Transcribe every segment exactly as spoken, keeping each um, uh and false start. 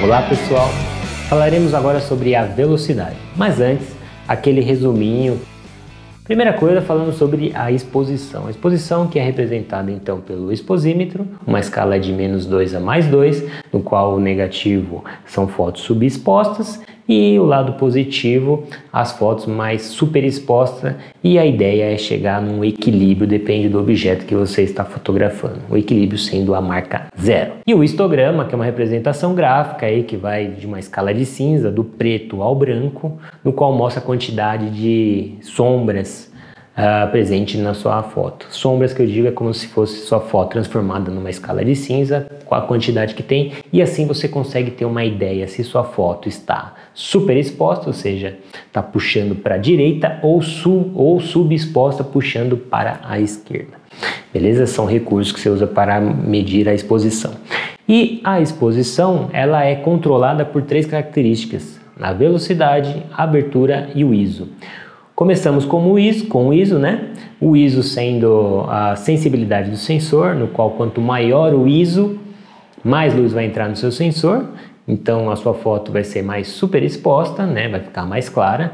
Olá pessoal, falaremos agora sobre a velocidade, mas antes, aquele resuminho. Primeira coisa, falando sobre a exposição. A exposição que é representada então pelo exposímetro, uma escala de menos dois a mais dois, no qual o negativo são fotos subexpostas e o lado positivo, as fotos mais superexpostas, e a ideia é chegar num equilíbrio, depende do objeto que você está fotografando, o equilíbrio sendo a marca zero. E o histograma, que é uma representação gráfica aí que vai de uma escala de cinza, do preto ao branco, no qual mostra a quantidade de sombras Uh, presente na sua foto. Sombras que eu digo é como se fosse sua foto transformada numa escala de cinza, com a quantidade que tem, e assim você consegue ter uma ideia se sua foto está super exposta, ou seja, está puxando para a direita, ou, su ou subexposta, puxando para a esquerda. Beleza? São recursos que você usa para medir a exposição. E a exposição, ela é controlada por três características: a velocidade, a abertura e o I S O. Começamos com o I S O, com o I S O, né? O I S O sendo a sensibilidade do sensor, no qual quanto maior o I S O, mais luz vai entrar no seu sensor, então a sua foto vai ser mais super exposta, né? Vai ficar mais clara,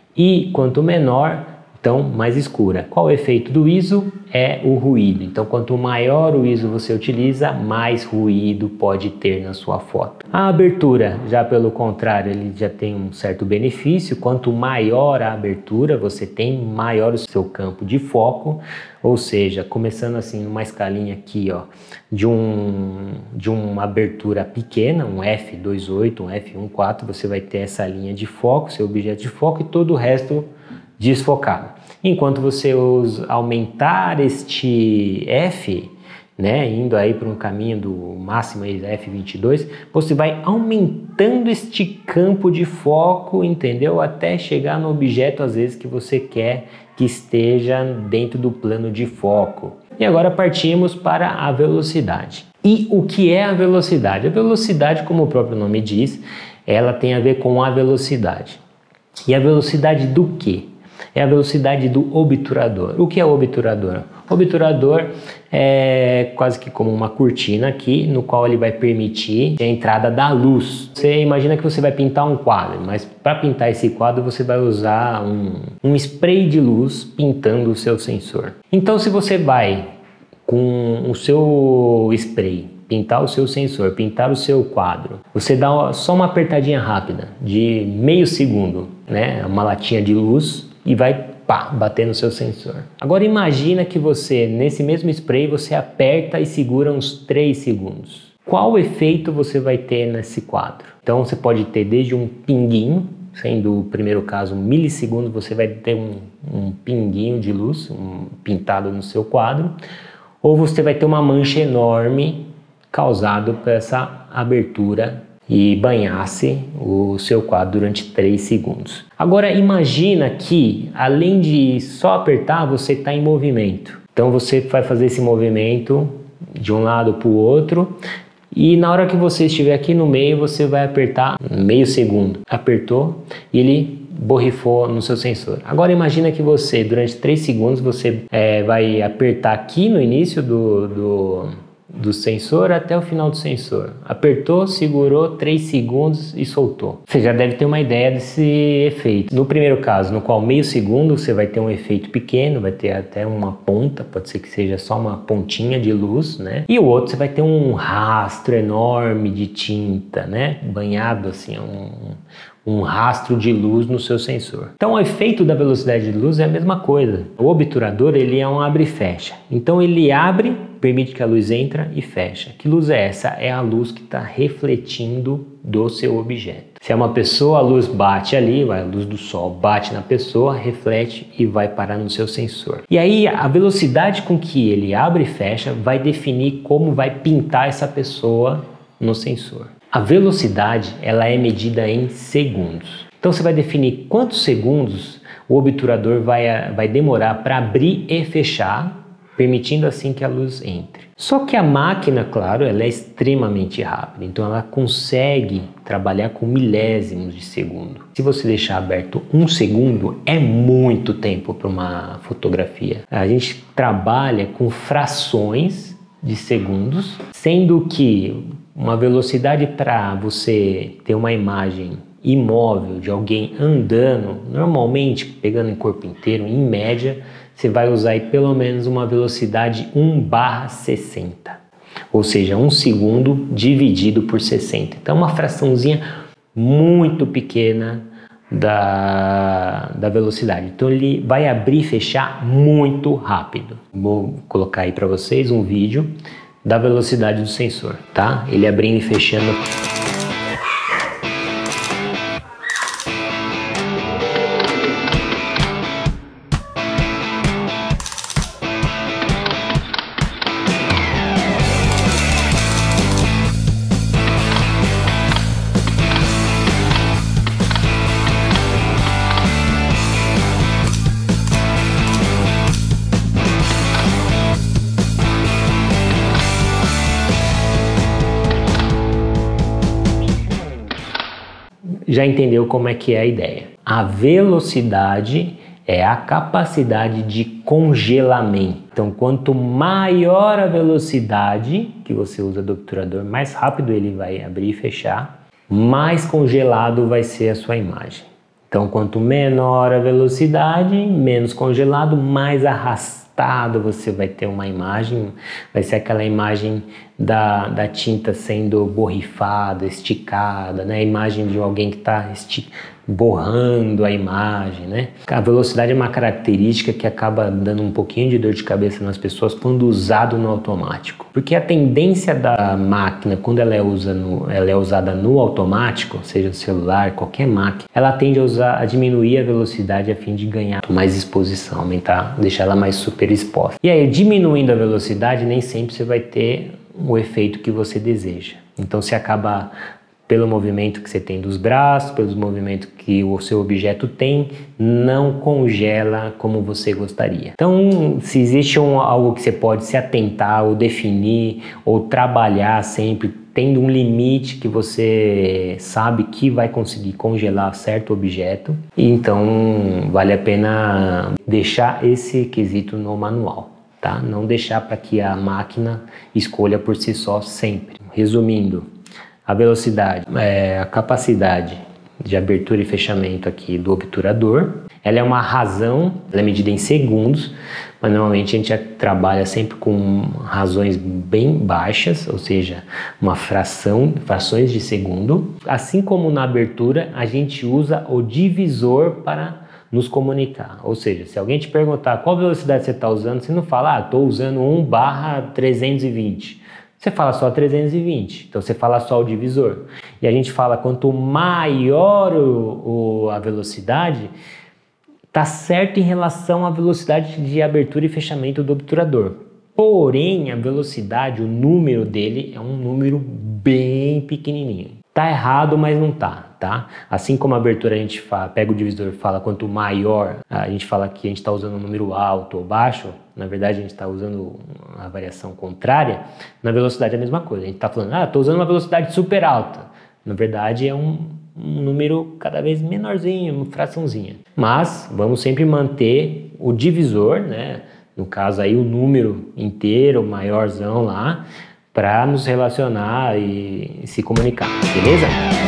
e quanto menor, então mais escura. Qual o efeito do I S O? É o ruído. Então quanto maior o I S O você utiliza, mais ruído pode ter na sua foto. A abertura, já pelo contrário, ele já tem um certo benefício. Quanto maior a abertura você tem, maior o seu campo de foco, ou seja, começando assim numa escalinha aqui, ó, de, um, de uma abertura pequena, um F dois ponto oito, um F um ponto quatro, você vai ter essa linha de foco, seu objeto de foco, e todo o resto desfocado. Enquanto você usa, aumentar este F, né, indo aí para um caminho do máximo aí, F vinte e dois, você vai aumentando este campo de foco, entendeu? Até chegar no objeto, às vezes, que você quer que esteja dentro do plano de foco. E agora partimos para a velocidade. E o que é a velocidade? A velocidade, como o próprio nome diz, ela tem a ver com a velocidade. E a velocidade do quê? É a velocidade do obturador. O que é o obturador? O obturador é quase que como uma cortina aqui, no qual ele vai permitir a entrada da luz. Você imagina que você vai pintar um quadro, mas para pintar esse quadro você vai usar um, um spray de luz pintando o seu sensor. Então, se você vai com o seu spray pintar o seu sensor, pintar o seu quadro, você dá só uma apertadinha rápida de meio segundo, né? Uma latinha de luz, e vai pá, bater no seu sensor. Agora imagina que você, nesse mesmo spray, você aperta e segura uns três segundos. Qual efeito você vai ter nesse quadro? Então você pode ter desde um pinguinho, sendo o primeiro caso um milissegundo, você vai ter um, um pinguinho de luz um, pintado no seu quadro, ou você vai ter uma mancha enorme causado por essa abertura e banhasse o seu quadro durante três segundos. Agora imagina que, além de só apertar, você está em movimento. Então você vai fazer esse movimento de um lado para o outro, e na hora que você estiver aqui no meio, você vai apertar meio segundo. Apertou e ele borrifou no seu sensor. Agora imagina que você, durante três segundos, você é, vai apertar aqui no início do... do do sensor até o final do sensor. Apertou, segurou três segundos e soltou. Você já deve ter uma ideia desse efeito. No primeiro caso, no qual meio segundo você vai ter um efeito pequeno, vai ter até uma ponta, pode ser que seja só uma pontinha de luz, né? E o outro você vai ter um rastro enorme de tinta, né? Banhado assim, um, um rastro de luz no seu sensor. Então o efeito da velocidade de luz é a mesma coisa. O obturador, ele é um abre e fecha. Então ele abre, permite que a luz entre e fecha. Que luz é essa? É a luz que está refletindo do seu objeto. Se é uma pessoa, a luz bate ali, a luz do sol bate na pessoa, reflete e vai parar no seu sensor. E aí a velocidade com que ele abre e fecha vai definir como vai pintar essa pessoa no sensor. A velocidade, ela é medida em segundos. Então você vai definir quantos segundos o obturador vai, vai demorar para abrir e fechar, permitindo assim que a luz entre. Só que a máquina, claro, ela é extremamente rápida, então ela consegue trabalhar com milésimos de segundo. Se você deixar aberto um segundo, é muito tempo para uma fotografia. A gente trabalha com frações de segundos, sendo que Uma velocidade para você ter uma imagem imóvel de alguém andando, normalmente pegando em corpo inteiro, em média, você vai usar aí pelo menos uma velocidade um barra sessenta, ou seja, um segundo dividido por sessenta. Então uma fraçãozinha muito pequena da, da velocidade. Então ele vai abrir e fechar muito rápido. Vou colocar aí para vocês um vídeo da velocidade do sensor, tá? Ele abrindo e fechando. Já entendeu como é que é a ideia? A velocidade é a capacidade de congelamento. Então, quanto maior a velocidade que você usa do obturador, mais rápido ele vai abrir e fechar, mais congelado vai ser a sua imagem. Então, quanto menor a velocidade, menos congelado, mais arrastado você vai ter uma imagem, vai ser aquela imagem da, da tinta sendo borrifada, esticada, né? A imagem de alguém que está borrando a imagem, né? A velocidade é uma característica que acaba dando um pouquinho de dor de cabeça nas pessoas quando usado no automático, porque a tendência da máquina, quando ela é, usa no, ela é usada no automático, seja no celular, qualquer máquina, ela tende a, usar, a diminuir a velocidade a fim de ganhar mais exposição, aumentar, deixar ela mais super exposta. E aí, diminuindo a velocidade, nem sempre você vai ter o efeito que você deseja. Então você acaba, pelo movimento que você tem dos braços, pelos movimentos que o seu objeto tem, não congela como você gostaria. Então, se existe um, algo que você pode se atentar ou definir ou trabalhar sempre, tendo um limite que você sabe que vai conseguir congelar certo objeto, então vale a pena deixar esse quesito no manual. Tá? Não deixar para que a máquina escolha por si só sempre. Resumindo, a velocidade, é, a capacidade de abertura e fechamento aqui do obturador, ela é uma razão, ela é medida em segundos, mas normalmente a gente trabalha sempre com razões bem baixas, ou seja, uma fração, frações de segundo. Assim como na abertura, a gente usa o divisor para nos comunicar, ou seja, se alguém te perguntar qual velocidade você está usando, você não fala, ah, estou usando um barra trezentos e vinte, você fala só trezentos e vinte, então você fala só o divisor. E a gente fala, quanto maior o, o, a velocidade, tá certo em relação à velocidade de abertura e fechamento do obturador. Porém, a velocidade, o número dele é um número bem pequenininho. Tá errado, mas não tá, tá? Assim como a abertura a gente fala, pega o divisor e fala quanto maior, a gente fala que a gente está usando um número alto ou baixo, na verdade a gente está usando a variação contrária, na velocidade é a mesma coisa. A gente está falando, ah, estou usando uma velocidade super alta. Na verdade é um, um número cada vez menorzinho, uma fraçãozinha. Mas vamos sempre manter o divisor, né? No caso aí o número inteiro, maiorzão lá, para nos relacionar e se comunicar, beleza?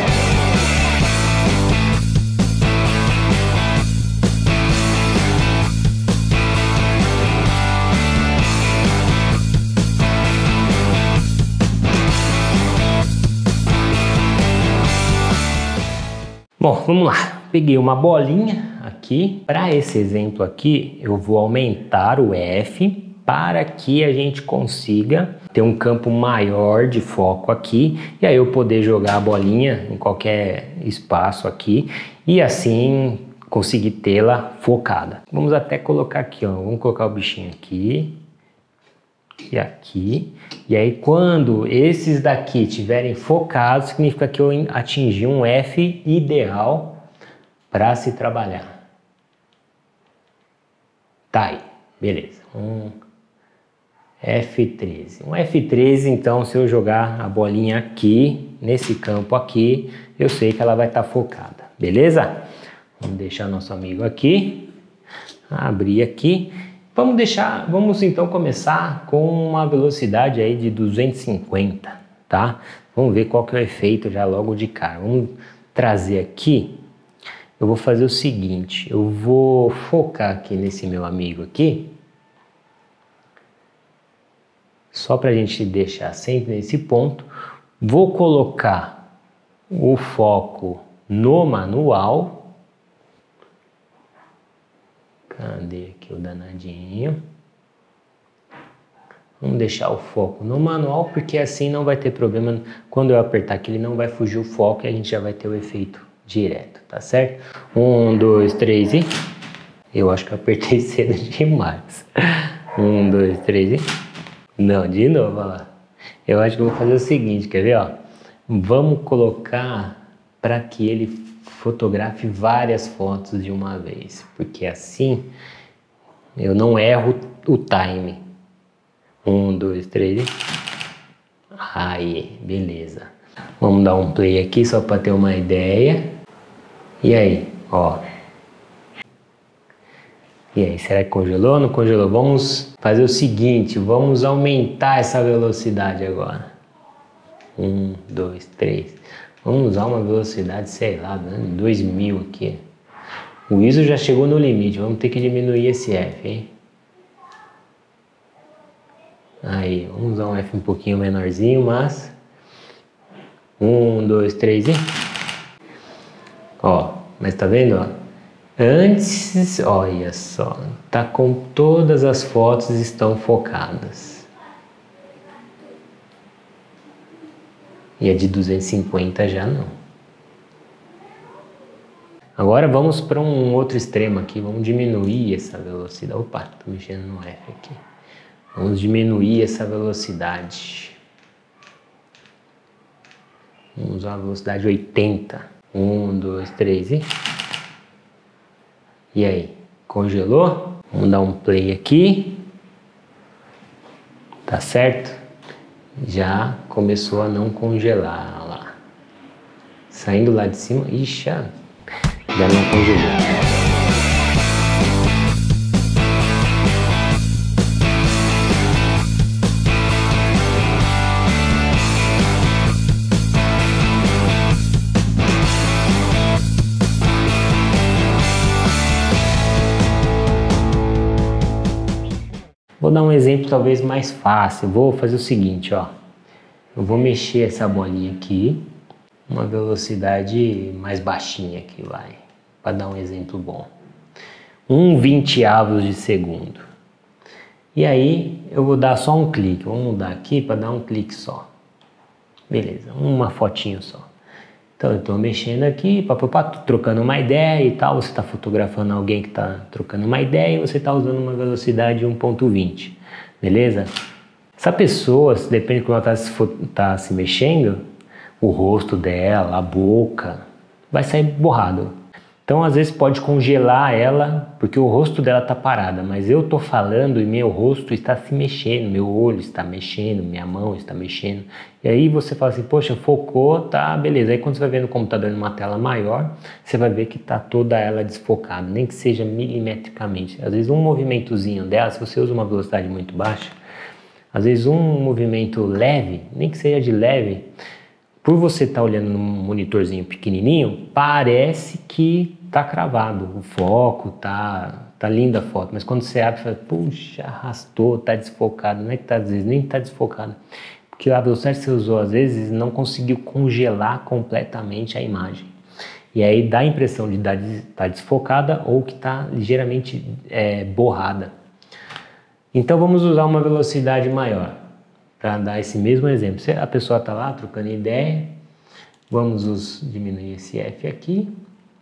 Bom, vamos lá. Peguei uma bolinha aqui. Para esse exemplo aqui, eu vou aumentar o F para que a gente consiga ter um campo maior de foco aqui e aí eu poder jogar a bolinha em qualquer espaço aqui e assim conseguir tê-la focada. Vamos até colocar aqui, ó. Vamos colocar o bichinho aqui e aqui, e aí quando esses daqui estiverem focados, significa que eu atingi um F ideal para se trabalhar. Tá aí, beleza. Um F treze. Um F treze, então, se eu jogar a bolinha aqui, nesse campo aqui, eu sei que ela vai estar focada, beleza? Vamos deixar nosso amigo aqui, abrir aqui. Vamos deixar, vamos então começar com uma velocidade aí de duzentos e cinquenta, tá? Vamos ver qual que é o efeito já logo de cara. Vamos trazer aqui. Eu vou fazer o seguinte, eu vou focar aqui nesse meu amigo aqui. Só para a gente deixar sempre nesse ponto. Vou colocar o foco no manual. Cadê aqui o danadinho? Vamos deixar o foco no manual, porque assim não vai ter problema. Quando eu apertar aqui, ele não vai fugir o foco e a gente já vai ter o efeito direto, tá certo? Um, dois, três e... Eu acho que eu apertei cedo demais. Um, dois, três e... Não, de novo, olha lá. Eu acho que eu vou fazer o seguinte, quer ver, ó? Vamos colocar para que ele fotografe várias fotos de uma vez, porque assim eu não erro o time. Um, dois, três e... Aí, beleza. Vamos dar um play aqui só para ter uma ideia. E aí, ó. E aí, será que congelou? Não congelou? Vamos fazer o seguinte, vamos aumentar essa velocidade agora. Um, dois, três. Vamos usar uma velocidade, sei lá, dois mil aqui. O I S O já chegou no limite, vamos ter que diminuir esse F, hein? Aí, vamos usar um F um pouquinho menorzinho, mas... Um, dois, três e... Ó, mas tá vendo, ó? Antes, olha só, tá com todas as fotos estão focadas. E a de duzentos e cinquenta já não. Agora vamos para um outro extremo aqui, vamos diminuir essa velocidade. Opa, tô mexendo no F aqui. Vamos diminuir essa velocidade. Vamos usar a velocidade oitenta. Um, dois, três e... E aí, congelou? Vamos dar um play aqui. Tá certo? Já começou a não congelar, olha lá. Saindo lá de cima, ixi, já não congelou. Vou dar um exemplo talvez mais fácil. Vou fazer o seguinte, ó. Eu vou mexer essa bolinha aqui, uma velocidade mais baixinha aqui, vai, para dar um exemplo bom. Um vinteavos de segundo. E aí eu vou dar só um clique. Vamos mudar aqui para dar um clique só. Beleza, uma fotinho só. Então eu estou mexendo aqui, papapá, trocando uma ideia e tal. Você está fotografando alguém que está trocando uma ideia e você está usando uma velocidade um ponto vinte, beleza? Essa pessoa, depende de como ela está tá se mexendo, o rosto dela, a boca, vai sair borrado. Então às vezes pode congelar ela, porque o rosto dela está parada, mas eu estou falando e meu rosto está se mexendo, meu olho está mexendo, minha mão está mexendo. E aí você fala assim, poxa, focou, tá, beleza. Aí quando você vai ver no computador numa tela maior, você vai ver que está toda ela desfocada, nem que seja milimetricamente. Às vezes um movimentozinho dela, se você usa uma velocidade muito baixa, às vezes um movimento leve, nem que seja de leve, por você estar tá olhando num monitorzinho pequenininho, parece que tá cravado, o foco, tá, tá linda a foto, mas quando você abre, você fala, puxa, arrastou, tá desfocado, não é que tá, às vezes nem tá desfocado, porque a velocidade que você usou, às vezes, não conseguiu congelar completamente a imagem, e aí dá a impressão de estar tá desfocada ou que tá ligeiramente é, borrada. Então vamos usar uma velocidade maior. Para dar esse mesmo exemplo, se a pessoa está lá trocando ideia, vamos os, diminuir esse F aqui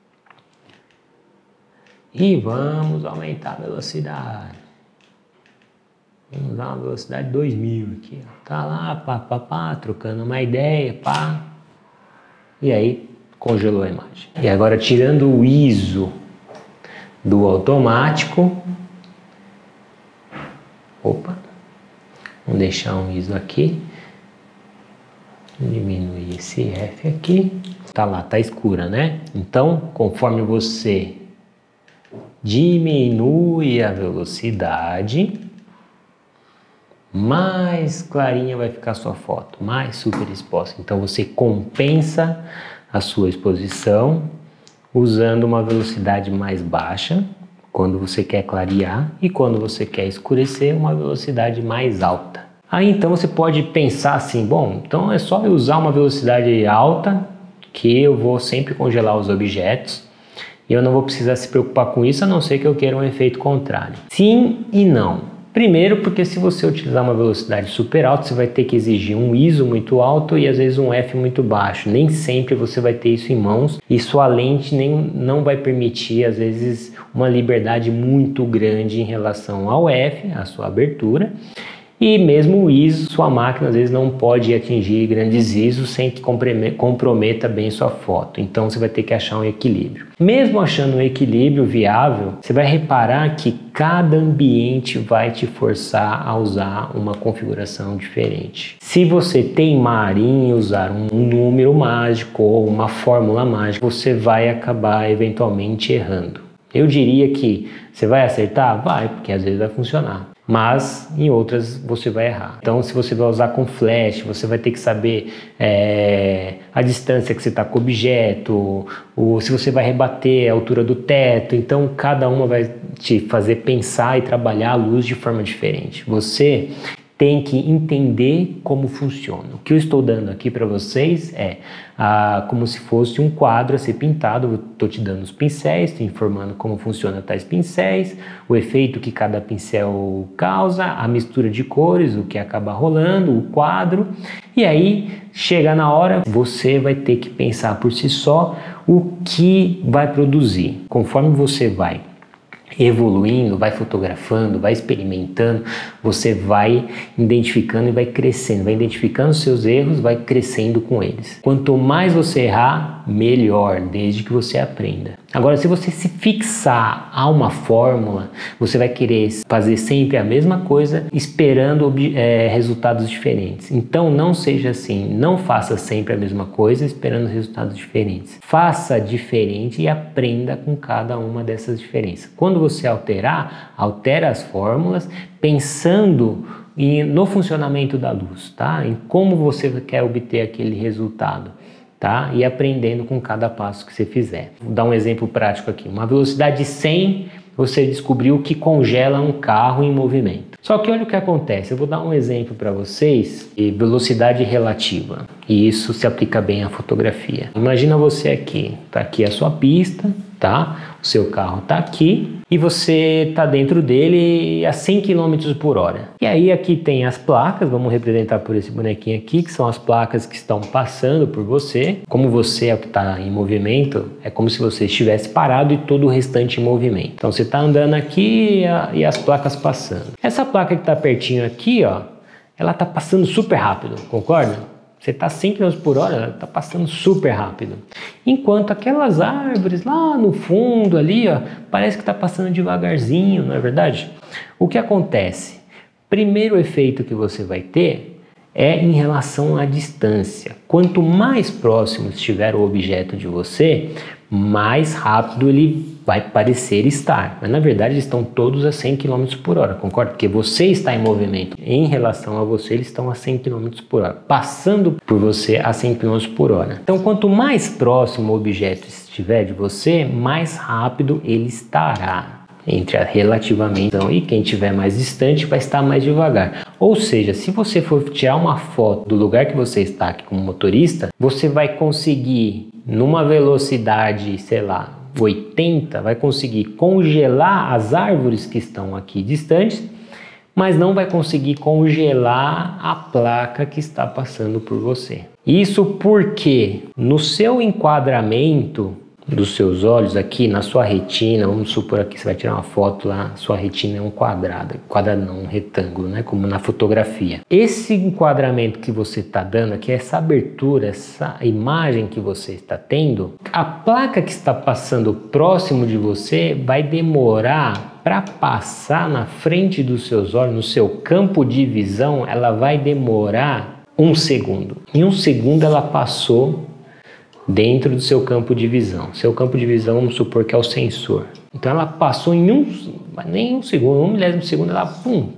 e vamos aumentar a velocidade. Vamos dar uma velocidade dois mil aqui, ó. Tá lá, pá, pá, pá, trocando uma ideia, pá, e aí congelou a imagem. E agora tirando o I S O do automático, opa. Vamos deixar um I S O aqui, diminuir esse F aqui, tá lá, tá escura, né? Então, conforme você diminui a velocidade, mais clarinha vai ficar a sua foto, mais super exposta. Então você compensa a sua exposição usando uma velocidade mais baixa, quando você quer clarear, e quando você quer escurecer, uma velocidade mais alta. Aí então você pode pensar assim, bom, então é só eu usar uma velocidade alta, que eu vou sempre congelar os objetos, e eu não vou precisar se preocupar com isso, a não ser que eu queira um efeito contrário. Sim e não. Primeiro, porque se você utilizar uma velocidade super alta, você vai ter que exigir um I S O muito alto e às vezes um F muito baixo. Nem sempre você vai ter isso em mãos e sua lente nem, não vai permitir, às vezes, uma liberdade muito grande em relação ao F, a sua abertura. E mesmo o I S O, sua máquina às vezes não pode atingir grandes I S Os sem que comprometa bem sua foto. Então você vai ter que achar um equilíbrio. Mesmo achando um equilíbrio viável, você vai reparar que cada ambiente vai te forçar a usar uma configuração diferente. Se você teimar em usar um número mágico ou uma fórmula mágica, você vai acabar eventualmente errando. Eu diria que você vai acertar? Vai, porque às vezes vai funcionar. Mas em outras você vai errar. Então, se você vai usar com flash, você vai ter que saber é, a distância que você está com o objeto, ou se você vai rebater a altura do teto. Então, cada uma vai te fazer pensar e trabalhar a luz de forma diferente. Você tem que entender como funciona. O que eu estou dando aqui para vocês é ah, como se fosse um quadro a ser pintado. Eu estou te dando os pincéis, estou informando como funciona tais pincéis, o efeito que cada pincel causa, a mistura de cores, o que acaba rolando, o quadro. E aí, chega na hora, você vai ter que pensar por si só o que vai produzir. Conforme você vai evoluindo, vai fotografando, vai experimentando, você vai identificando e vai crescendo, vai identificando os seus erros, vai crescendo com eles. Quanto mais você errar, melhor, desde que você aprenda. Agora, se você se fixar a uma fórmula, você vai querer fazer sempre a mesma coisa, esperando é, resultados diferentes. Então, não seja assim, não faça sempre a mesma coisa, esperando resultados diferentes. Faça diferente e aprenda com cada uma dessas diferenças. Quando você alterar, altera as fórmulas, pensando em, no funcionamento da luz, tá? Em como você quer obter aquele resultado. Tá? E aprendendo com cada passo que você fizer. Vou dar um exemplo prático aqui. Uma velocidade de cem, você descobriu que congela um carro em movimento. Só que olha o que acontece. Eu vou dar um exemplo para vocês de velocidade relativa. E isso se aplica bem à fotografia. Imagina você aqui. Tá aqui a sua pista, tá? O seu carro tá aqui e você tá dentro dele a cem quilômetros por hora. E aí aqui tem as placas, vamos representar por esse bonequinho aqui, que são as placas que estão passando por você. Como você é o que está em movimento, é como se você estivesse parado e todo o restante em movimento. Então você está andando aqui e, a, e as placas passando. Essa placa que está pertinho aqui, ó, ela está passando super rápido, concorda? Você está cem quilômetros por hora, está passando super rápido. Enquanto aquelas árvores lá no fundo ali, ó, parece que está passando devagarzinho, não é verdade? O que acontece? Primeiro efeito que você vai ter é em relação à distância. Quanto mais próximo estiver o objeto de você, mais rápido ele vai parecer estar. Mas na verdade eles estão todos a cem quilômetros por hora, concorda? Porque você está em movimento. Em relação a você, eles estão a cem quilômetros por hora, passando por você a cem quilômetros por hora. Então quanto mais próximo o objeto estiver de você, mais rápido ele estará. Entre a relativamente e quem estiver mais distante vai estar mais devagar. Ou seja, se você for tirar uma foto do lugar que você está aqui como motorista, você vai conseguir numa velocidade, sei lá, oitenta, vai conseguir congelar as árvores que estão aqui distantes, mas não vai conseguir congelar a placa que está passando por você. Isso porque no seu enquadramento dos seus olhos aqui na sua retina, vamos supor aqui você vai tirar uma foto lá, sua retina é um quadrado, quadrado não, um retângulo, né, como na fotografia. Esse enquadramento que você está dando aqui, essa abertura, essa imagem que você está tendo, a placa que está passando próximo de você vai demorar para passar na frente dos seus olhos, no seu campo de visão, ela vai demorar um segundo. Em um segundo ela passou dentro do seu campo de visão. Seu campo de visão, vamos supor que é o sensor. Então ela passou em um, nem um segundo, um milésimo de segundo, ela pum,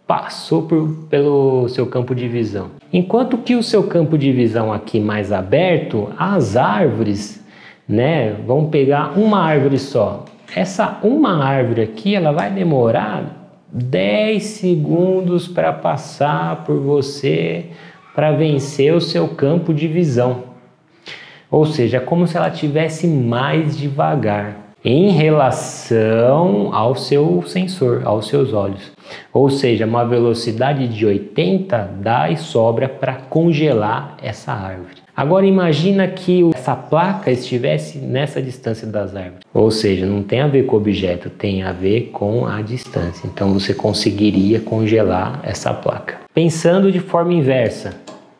passou por, pelo seu campo de visão. Enquanto que o seu campo de visão aqui mais aberto, as árvores, né, vão pegar uma árvore só. Essa uma árvore aqui, ela vai demorar dez segundos para passar por você, para vencer o seu campo de visão. Ou seja, é como se ela tivesse mais devagar em relação ao seu sensor, aos seus olhos. Ou seja, uma velocidade de oitenta dá e sobra para congelar essa árvore. Agora imagina que essa placa estivesse nessa distância das árvores. Ou seja, não tem a ver com o objeto, tem a ver com a distância. Então você conseguiria congelar essa placa. Pensando de forma inversa,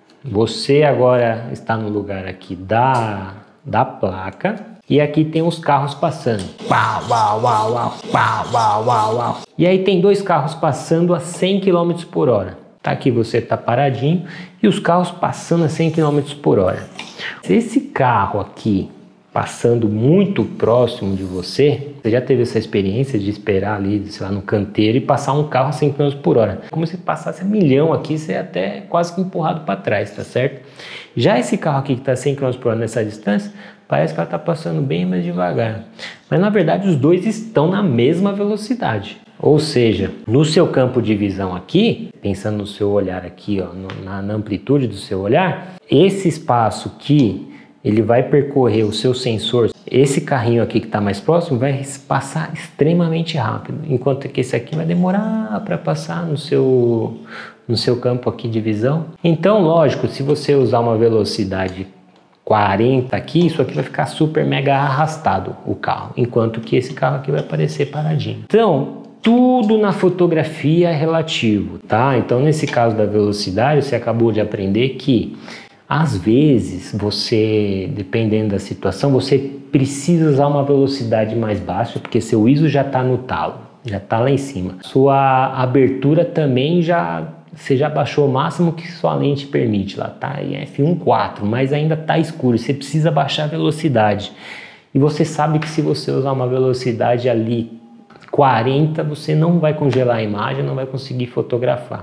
você agora está no lugar aqui da, da placa e aqui tem os carros passando. Uau, uau, uau, uau, uau, uau, uau, uau. E aí tem dois carros passando a cem quilômetros por hora. Tá aqui, você está paradinho e os carros passando a cem quilômetros por hora. Se esse carro aqui passando muito próximo de você, você já teve essa experiência de esperar ali, sei lá, no canteiro e passar um carro a cem quilômetros por hora. Como se passasse a milhão aqui, você é até quase que empurrado para trás, tá certo? Já esse carro aqui que está a cem quilômetros por hora nessa distância, parece que ela está passando bem mais devagar. Mas na verdade os dois estão na mesma velocidade. Ou seja, no seu campo de visão aqui, pensando no seu olhar aqui, ó, no, na, na amplitude do seu olhar, esse espaço que ele vai percorrer o seu sensor, esse carrinho aqui que está mais próximo vai passar extremamente rápido, enquanto que esse aqui vai demorar para passar no seu, no seu campo aqui de visão. Então, lógico, se você usar uma velocidade quarenta aqui, isso aqui vai ficar super mega arrastado o carro, enquanto que esse carro aqui vai aparecer paradinho. Então, tudo na fotografia é relativo, tá? Então, nesse caso da velocidade, você acabou de aprender que às vezes, você, dependendo da situação, você precisa usar uma velocidade mais baixa, porque seu I S O já está no talo, já está lá em cima. Sua abertura também já, você já baixou o máximo que sua lente permite, lá está em F um ponto quatro, mas ainda está escuro, você precisa baixar a velocidade. E você sabe que se você usar uma velocidade ali quarenta, você não vai congelar a imagem, não vai conseguir fotografar.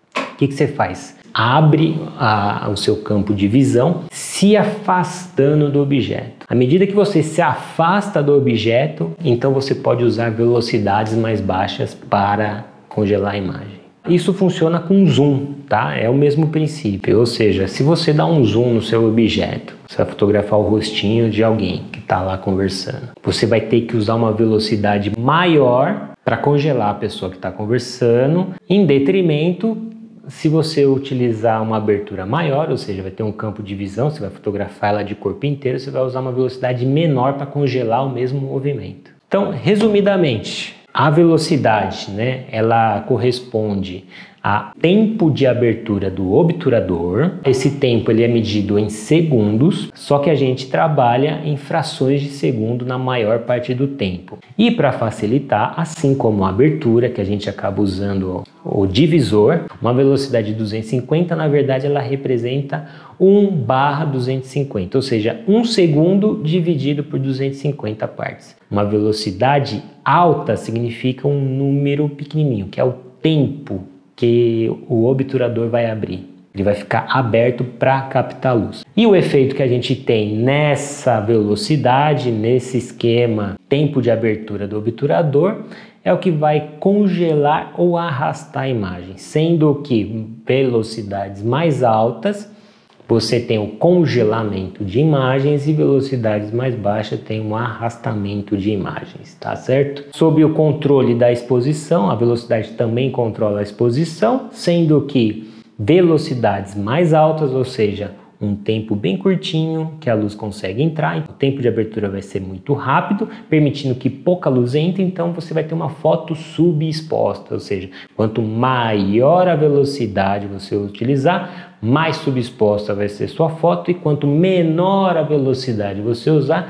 O que, que você faz? Abre a, o seu campo de visão, se afastando do objeto. À medida que você se afasta do objeto, então você pode usar velocidades mais baixas para congelar a imagem. Isso funciona com zoom, tá? É o mesmo princípio, ou seja, se você dá um zoom no seu objeto, você vai fotografar o rostinho de alguém que está lá conversando. Você vai ter que usar uma velocidade maior para congelar a pessoa que está conversando, em detrimento se você utilizar uma abertura maior, ou seja, vai ter um campo de visão, você vai fotografar ela de corpo inteiro, você vai usar uma velocidade menor para congelar o mesmo movimento. Então, resumidamente, a velocidade, né, ela corresponde a tempo de abertura do obturador. Esse tempo ele é medido em segundos, só que a gente trabalha em frações de segundo na maior parte do tempo. E para facilitar, assim como a abertura, que a gente acaba usando o divisor, uma velocidade de duzentos e cinquenta, na verdade ela representa um barra duzentos e cinquenta, ou seja, um segundo dividido por duzentos e cinquenta partes. Uma velocidade alta significa um número pequenininho, que é o tempo que o obturador vai abrir. Ele vai ficar aberto para captar luz. E o efeito que a gente tem nessa velocidade, nesse esquema, tempo de abertura do obturador, é o que vai congelar ou arrastar a imagem, sendo que velocidades mais altas você tem o congelamento de imagens e velocidades mais baixas tem um arrastamento de imagens, tá certo? Sob o controle da exposição, a velocidade também controla a exposição, sendo que velocidades mais altas, ou seja, um tempo bem curtinho que a luz consegue entrar, o tempo de abertura vai ser muito rápido, permitindo que pouca luz entre, então você vai ter uma foto subexposta, ou seja, quanto maior a velocidade você utilizar, mais subexposta vai ser sua foto, e quanto menor a velocidade você usar,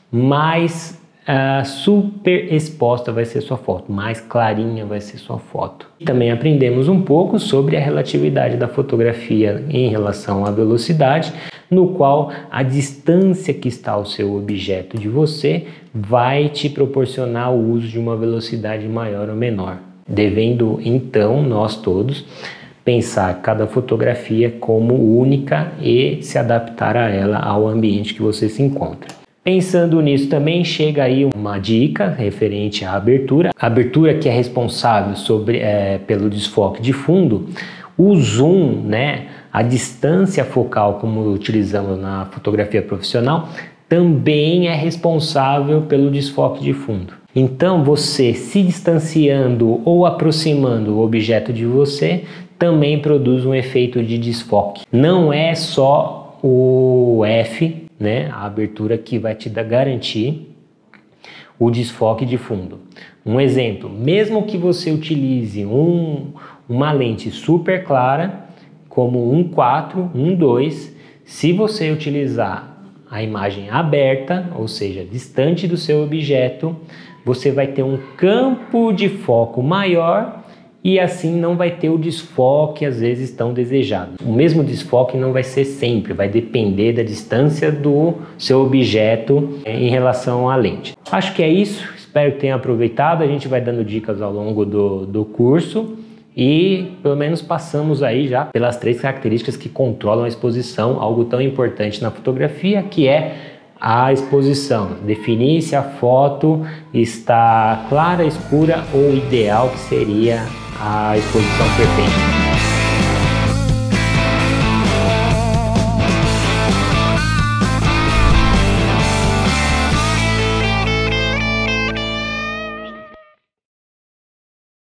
mais uh, super exposta vai ser sua foto, mais clarinha vai ser sua foto. Também aprendemos um pouco sobre a relatividade da fotografia em relação à velocidade, no qual a distância que está o seu objeto de você vai te proporcionar o uso de uma velocidade maior ou menor. devendo então nós todos pensar cada fotografia como única e se adaptar a ela ao ambiente que você se encontra. Pensando nisso também chega aí uma dica referente à abertura. A abertura que é responsável sobre, é, pelo desfoque de fundo, o zoom, né, a distância focal como utilizamos na fotografia profissional, também é responsável pelo desfoque de fundo. Então você se distanciando ou aproximando o objeto de você também produz um efeito de desfoque. Não é só o F, né, a abertura, que vai te dar, garantir o desfoque de fundo. Um exemplo, mesmo que você utilize um, uma lente super clara, como um quatro, um dois, se você utilizar a imagem aberta, ou seja, distante do seu objeto, você vai ter um campo de foco maior e assim não vai ter o desfoque às vezes tão desejado. O mesmo desfoque não vai ser sempre, vai depender da distância do seu objeto em relação à lente. Acho que é isso, espero que tenha aproveitado. A gente vai dando dicas ao longo do, do curso e pelo menos passamos aí já pelas três características que controlam a exposição, algo tão importante na fotografia, que é a exposição. Definir se a foto está clara, escura ou ideal, que seria a exposição perfeita.